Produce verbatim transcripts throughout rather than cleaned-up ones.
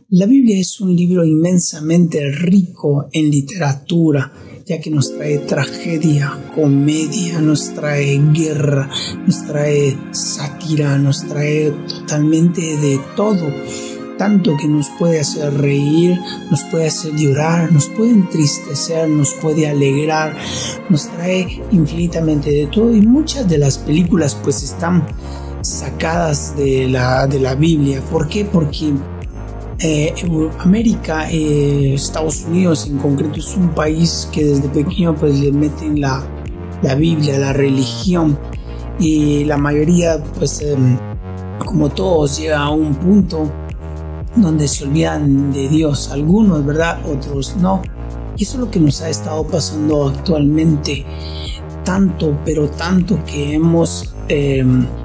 La Biblia es un libro inmensamente rico en literatura, ya que nos trae tragedia, comedia, nos trae guerra, nos trae sátira, nos trae totalmente de todo. Tanto que nos puede hacer reír, nos puede hacer llorar, nos puede entristecer, nos puede alegrar, nos trae infinitamente de todo. Y muchas de las películas pues están sacadas de la, de la Biblia. ¿Por qué? Porque eh, América, eh, Estados Unidos en concreto, es un país que desde pequeño pues le meten la, la Biblia, la religión, y la mayoría pues eh, como todos llega a un punto donde se olvidan de Dios, algunos, ¿verdad? Otros no. Y eso es lo que nos ha estado pasando actualmente, tanto, pero tanto que hemos eh,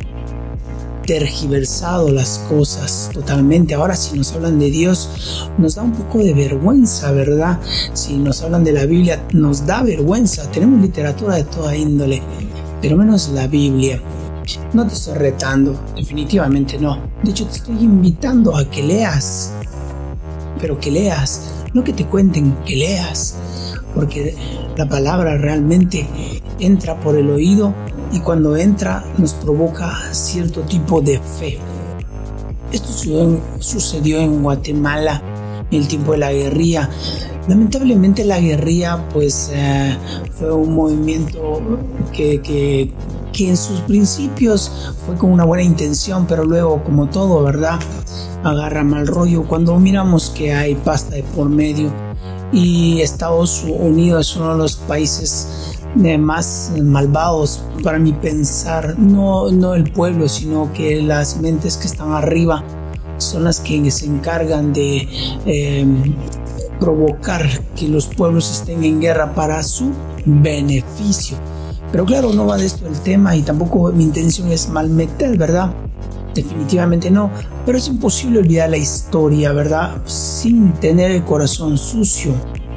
tergiversado las cosas totalmente. Ahora, si nos hablan de Dios, nos da un poco de vergüenza, ¿verdad? Si nos hablan de la Biblia, nos da vergüenza. Tenemos literatura de toda índole, pero menos la Biblia. No te estoy retando, definitivamente no. De hecho, te estoy invitando a que leas, pero que leas, no que te cuenten, que leas, porque la palabra realmente entra por el oído y cuando entra nos provoca cierto tipo de fe. Esto sucedió en Guatemala en el tiempo de la guerrilla. Lamentablemente la guerrilla pues eh, fue un movimiento que, que que en sus principios fue con una buena intención, pero luego, como todo, ¿verdad?, agarra mal rollo cuando miramos que hay pasta de por medio. Y Estados Unidos es uno de los países eh, más malvados para mi pensar, no, no el pueblo, sino que las mentes que están arriba son las que se encargan de eh, provocar que los pueblos estén en guerra para su beneficio. Pero claro, no va de esto el tema y tampoco mi intención es malmeter, ¿verdad? Definitivamente no, pero es imposible olvidar la historia, ¿verdad? Sin tener el corazón sucio.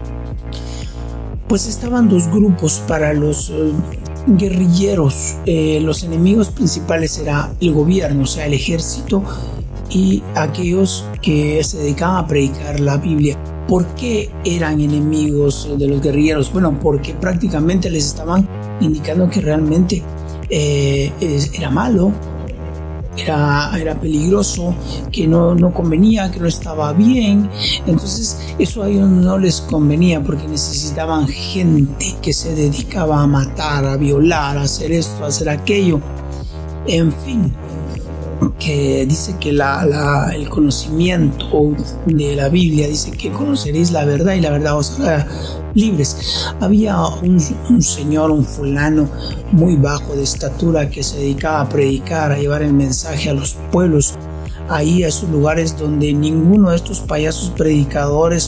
Pues estaban dos grupos para los eh, guerrilleros. Eh, los enemigos principales era el gobierno, o sea, el ejército, y aquellos que se dedicaban a predicar la Biblia. ¿Por qué eran enemigos de los guerrilleros? Bueno, porque prácticamente les estaban indicando que realmente eh, era malo, era, era peligroso, que no, no convenía, que no estaba bien. Entonces eso a ellos no les convenía porque necesitaban gente que se dedicaba a matar, a violar, a hacer esto, a hacer aquello, en fin, que dice que la, la, el conocimiento de la Biblia dice que conoceréis la verdad y la verdad os hará libres. Había un, un señor, un fulano muy bajo de estatura que se dedicaba a predicar, a llevar el mensaje a los pueblos, ahí a esos lugares donde ninguno de estos payasos predicadores,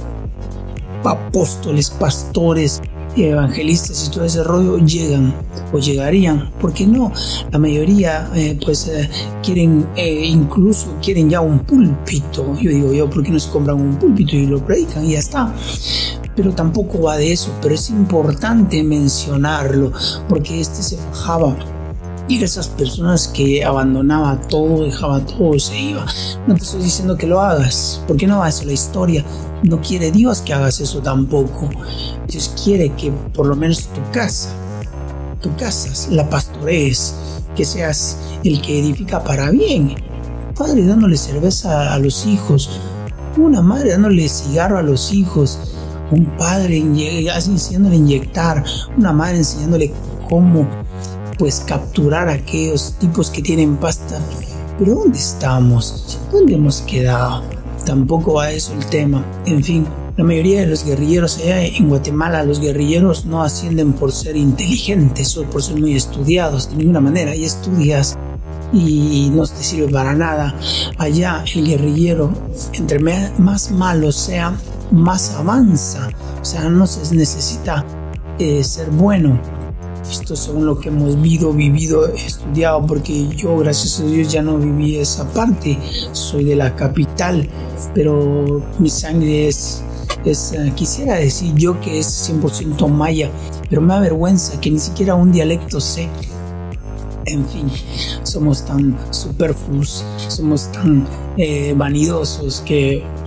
apóstoles, pastores, evangelistas y todo ese rollo llegan o llegarían. Porque no, la mayoría eh, pues eh, quieren eh, incluso quieren ya un púlpito. Yo digo yo, ¿por qué no se compran un púlpito y lo predican y ya está? Pero tampoco va de eso, pero es importante mencionarlo porque este se fajaba. Y esas personas que abandonaba todo, dejaba todo y se iba. No te estoy diciendo que lo hagas, porque no va eso la historia. No quiere Dios que hagas eso tampoco. Dios quiere que por lo menos tu casa, tu casa la pastorees, que seas el que edifica para bien. Padre dándole cerveza a los hijos, una madre dándole cigarro a los hijos, un padre enseñándole a inyectar, una madre enseñándole cómo pues capturar a aquellos tipos que tienen pasta. Pero ¿dónde estamos? ¿Dónde hemos quedado? Tampoco va eso el tema. En fin, la mayoría de los guerrilleros allá en Guatemala, los guerrilleros no ascienden por ser inteligentes o por ser muy estudiados, de ninguna manera. Ahí estudias y no te sirve para nada. Allá el guerrillero, entre más malo sea, más avanza. O sea, no se necesita eh, ser bueno. Esto según lo que hemos vivido, vivido, estudiado, porque yo, gracias a Dios, ya no viví esa parte. Soy de la capital, pero mi sangre es, es uh, quisiera decir yo que es cien por ciento maya, pero me da vergüenza que ni siquiera un dialecto sé. En fin, somos tan superfluos, somos tan eh, vanidosos que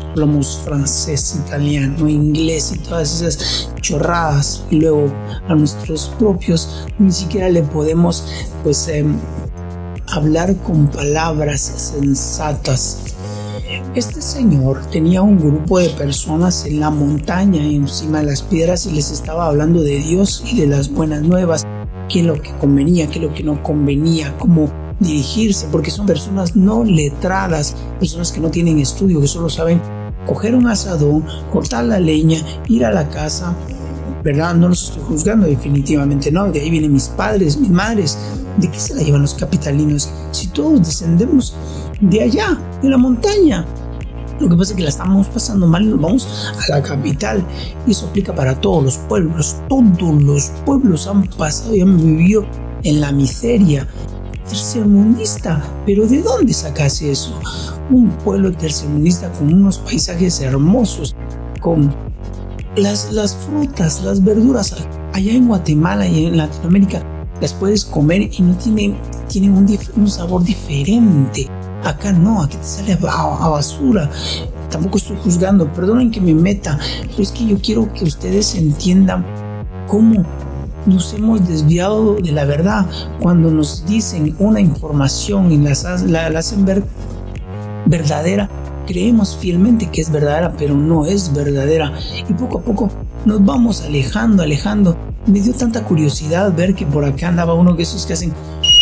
hablamos francés, italiano, inglés y todas esas chorradas, y luego a nuestros propios ni siquiera le podemos pues eh, hablar con palabras sensatas. Este señor tenía un grupo de personas en la montaña, encima de las piedras, y les estaba hablando de Dios y de las buenas nuevas, qué es lo que convenía, qué es lo que no convenía, cómo dirigirse, porque son personas no letradas, personas que no tienen estudio, que solo saben coger un asadón, cortar la leña, ir a la casa, ¿verdad? No los estoy juzgando, definitivamente no, de ahí vienen mis padres, mis madres. ¿De qué se la llevan los capitalinos si todos descendemos de allá, de la montaña? Lo que pasa es que la estamos pasando mal y nos vamos a la capital, y eso aplica para todos los pueblos. Todos los pueblos han pasado y han vivido en la miseria. Tercermundista, pero ¿de dónde sacas eso? Un pueblo tercermundista con unos paisajes hermosos, con las, las frutas, las verduras. Allá en Guatemala y en Latinoamérica las puedes comer y no tienen, tienen un, un sabor diferente. Acá no, aquí te sale a, a basura. Tampoco estoy juzgando, perdonen que me meta, pero es que yo quiero que ustedes entiendan cómo nos hemos desviado de la verdad. Cuando nos dicen una información y la, la, la hacen ver verdadera, creemos fielmente que es verdadera, pero no es verdadera, y poco a poco nos vamos alejando, alejando. Me dio tanta curiosidad ver que por acá andaba uno de esos que hacen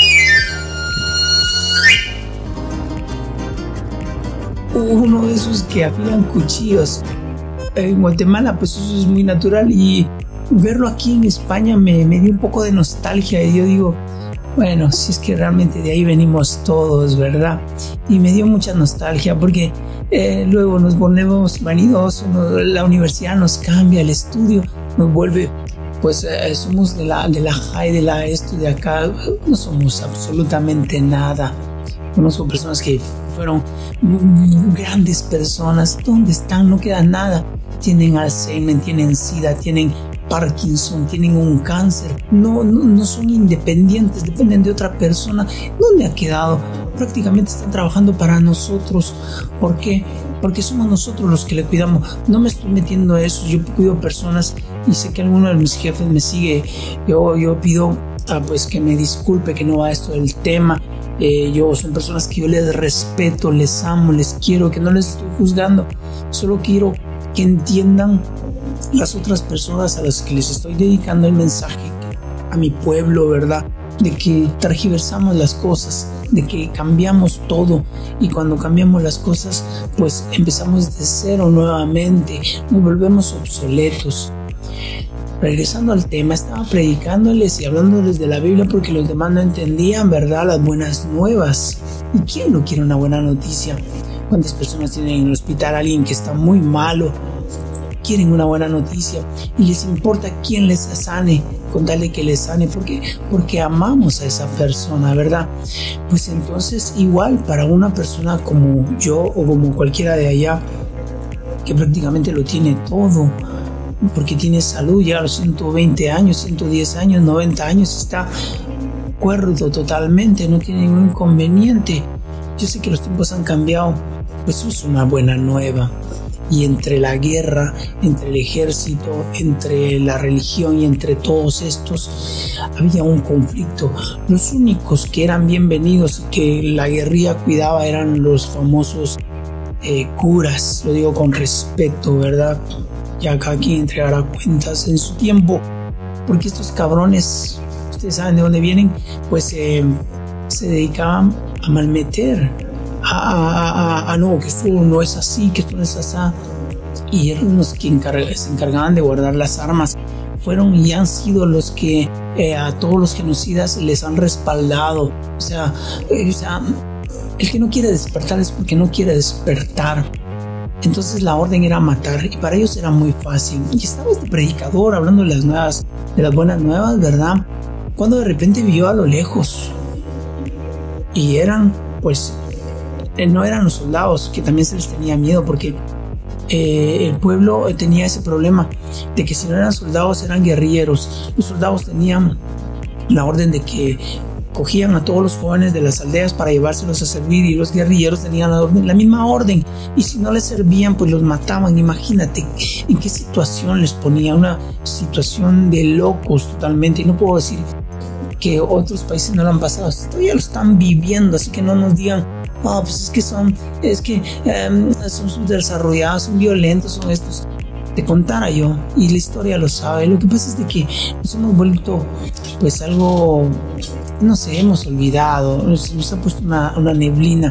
uno de esos que afilan cuchillos. En Guatemala pues eso es muy natural, y verlo aquí en España me, me dio un poco de nostalgia, y yo digo, bueno, si es que realmente de ahí venimos todos, ¿verdad? Y me dio mucha nostalgia porque eh, luego nos volvemos vanidosos, ¿no? La universidad nos cambia, el estudio nos vuelve, pues eh, somos de la, de la high, de la esto, de acá, no somos absolutamente nada. Conozco personas que fueron grandes personas, ¿dónde están? No queda nada. Tienen Alzheimer, tienen SIDA, tienen Parkinson, tienen un cáncer, no, no, no son independientes, dependen de otra persona. ¿Dónde ha quedado? Prácticamente están trabajando para nosotros. ¿Por qué? Porque somos nosotros los que le cuidamos. No me estoy metiendo a eso, yo cuido personas y sé que alguno de mis jefes me sigue. Yo, yo pido ah, pues que me disculpe que no va esto del tema. Eh, yo son personas que yo les respeto, les amo, les quiero, que no les estoy juzgando. Solo quiero que entiendan las otras personas a las que les estoy dedicando el mensaje, a mi pueblo, ¿verdad? De que tergiversamos las cosas, de que cambiamos todo, y cuando cambiamos las cosas pues empezamos de cero nuevamente, nos volvemos obsoletos. Regresando al tema, estaba predicándoles y hablándoles de la Biblia porque los demás no entendían, ¿verdad?, las buenas nuevas. ¿Y quién no quiere una buena noticia? ¿Cuántas personas tienen en el hospital a alguien que está muy malo? Quieren una buena noticia y les importa quién les sane, con tal de que les sane. ¿Por qué? Porque amamos a esa persona, ¿verdad? Pues entonces igual para una persona como yo o como cualquiera de allá, que prácticamente lo tiene todo, porque tiene salud, ya a los ciento veinte años, ciento diez años, noventa años, está cuerdo totalmente, no tiene ningún inconveniente. Yo sé que los tiempos han cambiado, pues eso es una buena nueva. Y entre la guerra, entre el ejército, entre la religión y entre todos estos, había un conflicto. Los únicos que eran bienvenidos, que la guerrilla cuidaba, eran los famosos eh, curas. Lo digo con respeto, ¿verdad? Ya cada quien entregará cuentas en su tiempo, porque estos cabrones, ustedes saben de dónde vienen, pues eh, se dedicaban a malmeter, a, a, a, a no, que esto no es así, que esto no es así, y eran los que encarg- se encargaban de guardar las armas. Fueron y han sido los que eh, a todos los genocidas les han respaldado. O sea, eh, o sea, el que no quiere despertar es porque no quiere despertar. Entonces la orden era matar, y para ellos era muy fácil. Y estaba este predicador hablando de las nuevas, de las buenas nuevas, ¿verdad? Cuando de repente vio a lo lejos, y eran, pues, no eran los soldados, que también se les tenía miedo, porque eh, el pueblo tenía ese problema de que si no eran soldados eran guerrilleros. Los soldados tenían la orden de que cogían a todos los jóvenes de las aldeas para llevárselos a servir, y los guerrilleros tenían la, orden, la misma orden, y si no les servían pues los mataban. Imagínate en qué situación les ponía, una situación de locos totalmente. Y no puedo decir que otros países no lo han pasado, todavía lo están viviendo, así que no nos digan, oh, pues es que son, es que um, son subdesarrollados, son violentos, son estos. Te contara yo, y la historia lo sabe. Lo que pasa es de que nos hemos vuelto pues algo, no sé, hemos olvidado, nos, nos ha puesto una, una neblina.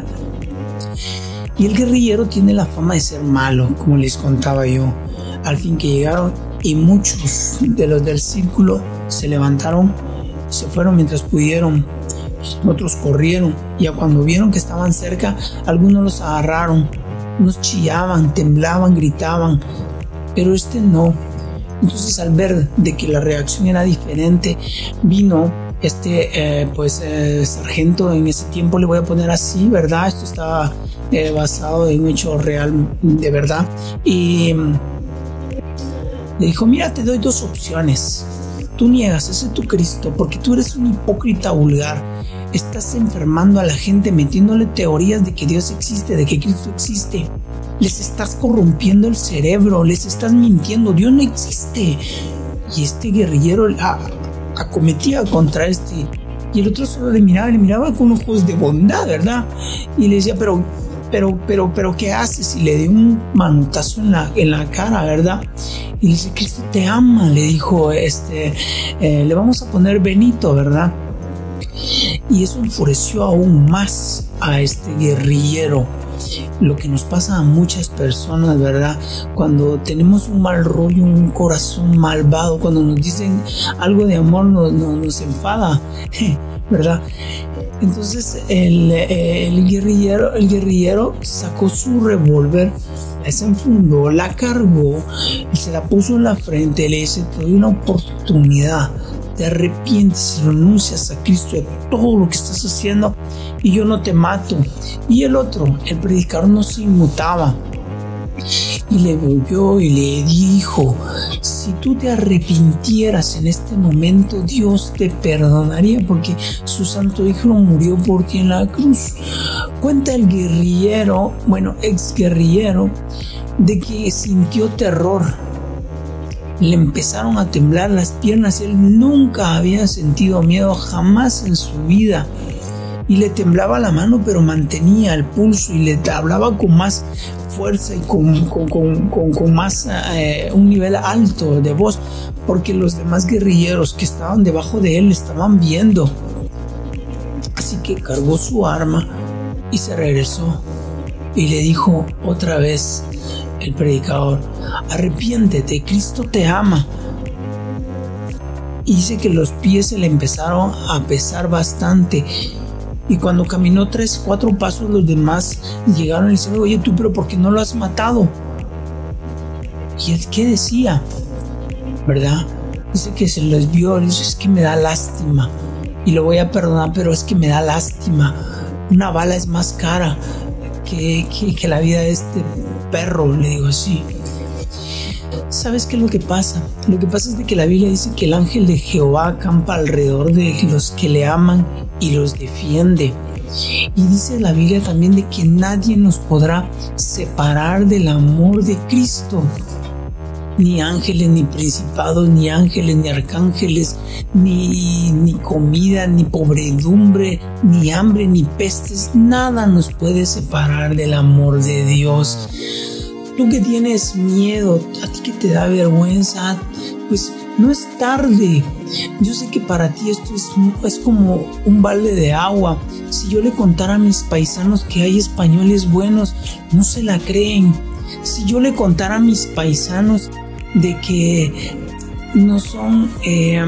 Y el guerrillero tiene la fama de ser malo, como les contaba yo. Al fin que llegaron, y muchos de los del círculo se levantaron, se fueron mientras pudieron, otros corrieron, y ya cuando vieron que estaban cerca, algunos los agarraron, unos chillaban, temblaban, gritaban, pero este no. Entonces, al ver de que la reacción era diferente, vino este eh, pues eh, sargento. En ese tiempo le voy a poner así, ¿verdad? Esto está eh, basado en un hecho real de verdad, y le dijo, mira, te doy dos opciones. Tú niegas, ese es tu Cristo, porque tú eres un hipócrita vulgar. Estás enfermando a la gente, metiéndole teorías de que Dios existe, de que Cristo existe. Les estás corrompiendo el cerebro, les estás mintiendo, Dios no existe. Y este guerrillero a, acometía contra este, y el otro solo le miraba, le miraba con ojos de bondad, ¿verdad? Y le decía, pero, pero, pero, pero, ¿qué haces? Y le dio un manotazo en la, en la cara, ¿verdad? Y le dice, Cristo te ama, le dijo, este, eh, le vamos a poner Benito, ¿verdad? Y eso enfureció aún más a este guerrillero. Lo que nos pasa a muchas personas, ¿verdad? Cuando tenemos un mal rollo, un corazón malvado, cuando nos dicen algo de amor, nos, nos, nos enfada, ¿verdad? Entonces el, el, guerrillero, el guerrillero sacó su revólver, la desenfundó, la cargó y se la puso en la frente. Le dice, te doy una oportunidad, te arrepientes, renuncias a Cristo, a todo lo que estás haciendo, y yo no te mato. Y el otro, el predicador, no se inmutaba, y le volvió y le dijo, si tú te arrepintieras en este momento, Dios te perdonaría, porque su santo hijo murió por ti en la cruz. Cuenta el guerrillero, bueno, ex guerrillero, de que sintió terror. Le empezaron a temblar las piernas. Él nunca había sentido miedo, jamás en su vida. Y le temblaba la mano, pero mantenía el pulso y le hablaba con más fuerza y con, con, con, con, con más eh, un nivel alto de voz, porque los demás guerrilleros que estaban debajo de él estaban viendo. Así que cargó su arma y se regresó y le dijo otra vez el predicador, arrepiéntete, Cristo te ama. Y dice que los pies se le empezaron a pesar bastante. Y cuando caminó tres, cuatro pasos, los demás llegaron y le dijeron, oye, tú, pero ¿por qué no lo has matado? Y él, ¿qué decía? ¿Verdad? Dice que se los vio, dice, es que me da lástima. Y lo voy a perdonar, pero es que me da lástima. Una bala es más cara que, que, que la vida de este perro, le digo así. ¿Sabes qué es lo que pasa? Lo que pasa es de que la Biblia dice que el ángel de Jehová acampa alrededor de los que le aman y los defiende. Y dice la Biblia también de que nadie nos podrá separar del amor de Cristo. Ni ángeles, ni principados, ni ángeles, ni arcángeles, ni, ni comida, ni pobredumbre, ni hambre, ni pestes. Nada nos puede separar del amor de Dios. Tú que tienes miedo, a ti que te da vergüenza, pues no es tarde. Yo sé que para ti esto es, es como un balde de agua. Si yo le contara a mis paisanos que hay españoles buenos, no se la creen. Si yo le contara a mis paisanos de que no son eh,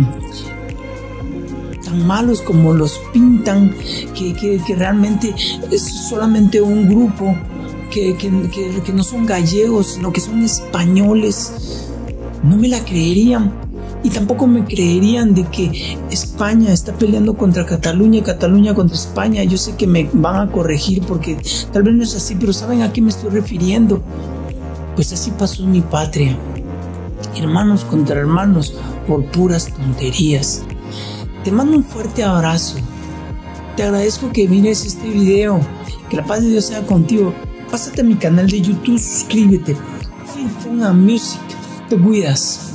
tan malos como los pintan, que, que, que realmente es solamente un grupo, que, que, que, que no son gallegos, sino que son españoles, no me la creerían. Y tampoco me creerían de que España está peleando contra Cataluña y Cataluña contra España. Yo sé que me van a corregir porque tal vez no es así, pero ¿saben a qué me estoy refiriendo? Pues así pasó en mi patria. Hermanos contra hermanos por puras tonterías. Te mando un fuerte abrazo. Te agradezco que mires este video. Que la paz de Dios sea contigo. Pásate a mi canal de YouTube, suscríbete. Feel Fun and Music. Te cuidas.